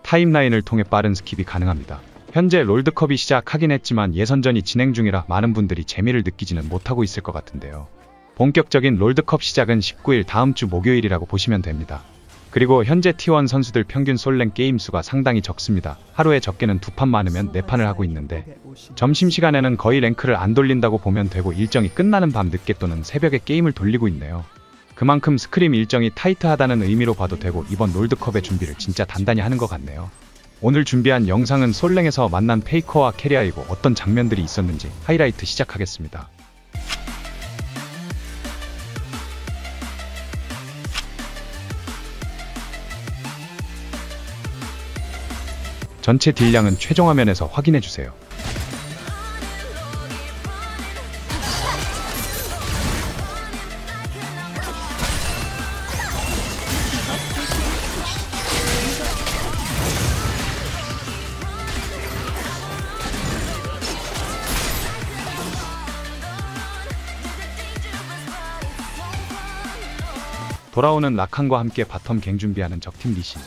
타임라인을 통해 빠른 스킵이 가능합니다. 현재 롤드컵이 시작하긴 했지만 예선전이 진행 중이라 많은 분들이 재미를 느끼지는 못하고 있을 것 같은데요. 본격적인 롤드컵 시작은 19일 다음 주 목요일이라고 보시면 됩니다. 그리고 현재 T1 선수들 평균 솔랭 게임 수가 상당히 적습니다. 하루에 적게는 2판 많으면 4판을 하고 있는데 점심시간에는 거의 랭크를 안 돌린다고 보면 되고 일정이 끝나는 밤 늦게 또는 새벽에 게임을 돌리고 있네요. 그만큼 스크림 일정이 타이트하다는 의미로 봐도 되고 이번 롤드컵의 준비를 진짜 단단히 하는 것 같네요. 오늘 준비한 영상은 솔랭에서 만난 페이커와 캐리아이고 어떤 장면들이 있었는지 하이라이트 시작하겠습니다. 전체 딜량은 최종 화면에서 확인해주세요. 돌아오는 라칸과 함께 바텀 갱 준비하는 적팀 리신.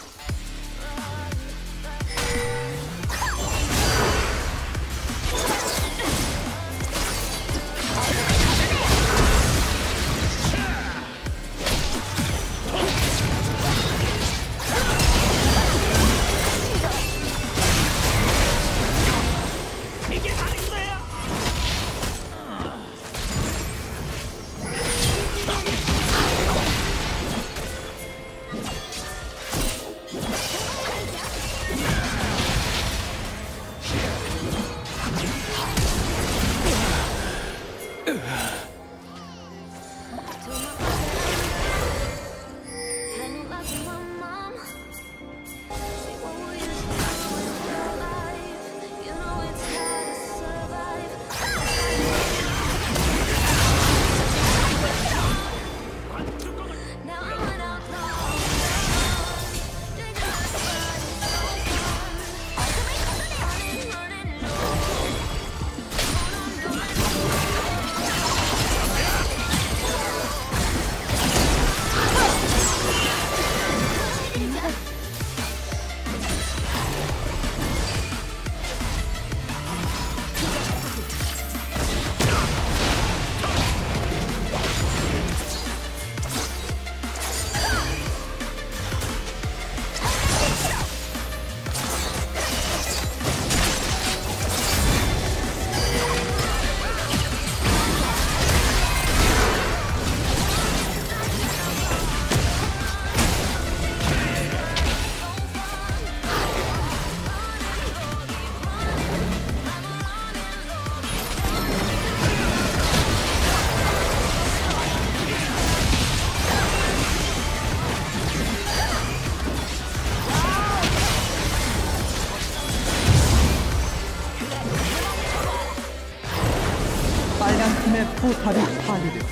빨간팀의 포탑이 파괴되었습니다.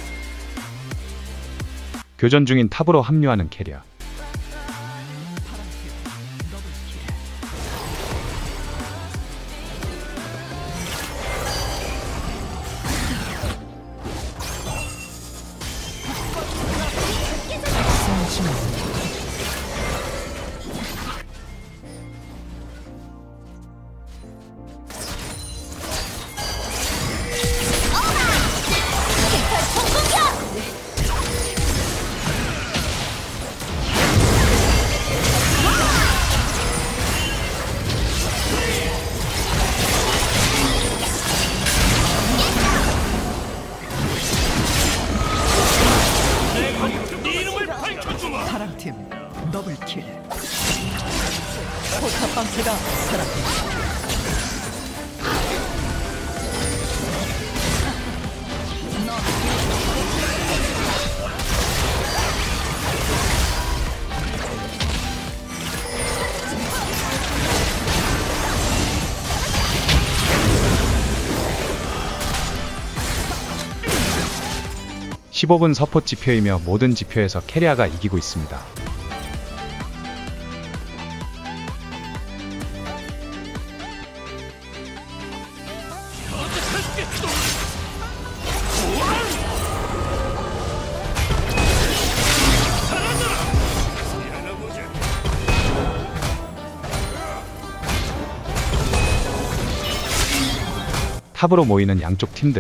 교전 중인 탑으로 합류하는 캐리아. 파랑팀 더블킬. 포탑 방패가 파랑팀. 15분 서폿 지표이며 모든 지표에서 캐리아가 이기고 있습니다. 탑으로 모이는 양쪽 팀들.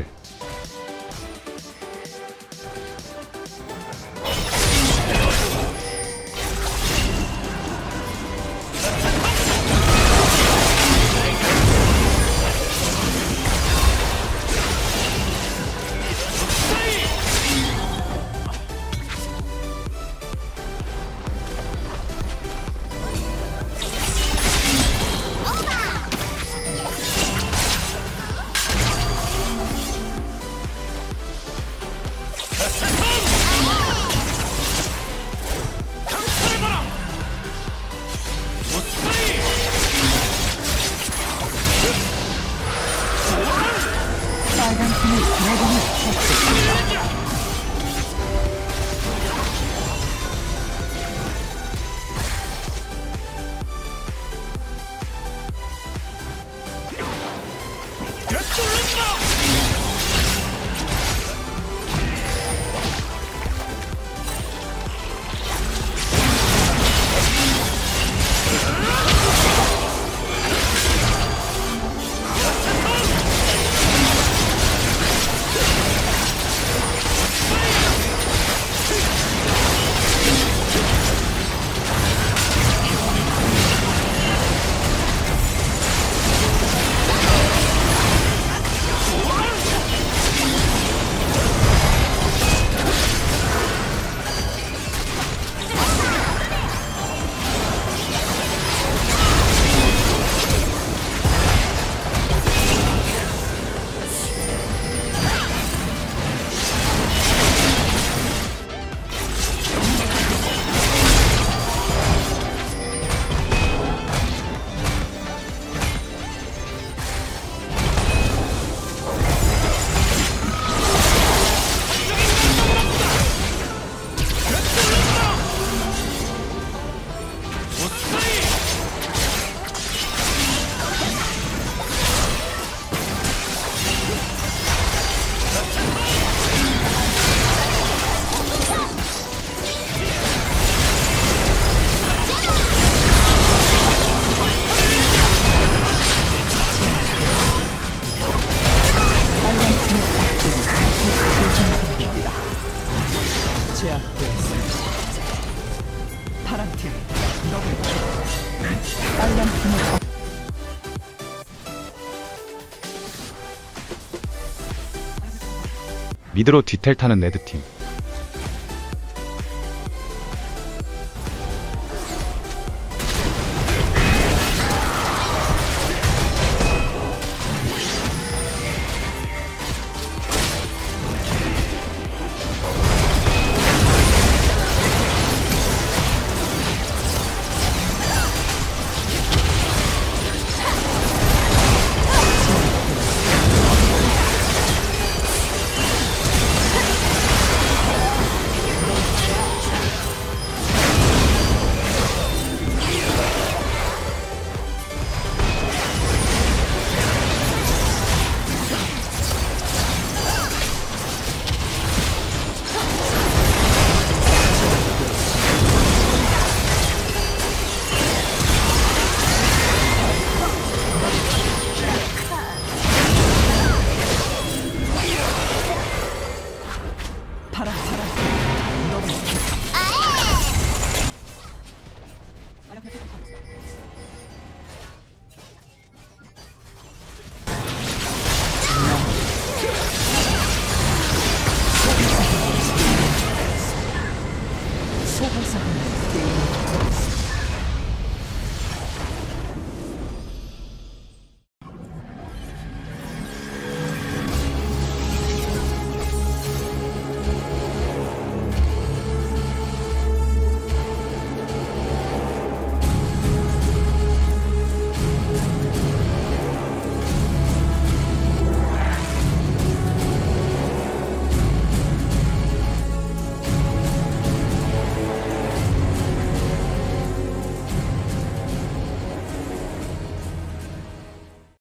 빨간 팀이 드래곤을 처치했습니다. 제압되었습니다. 파란팀 더블킬. 빨간팀은 미드로 뒤텔 타는 레드팀.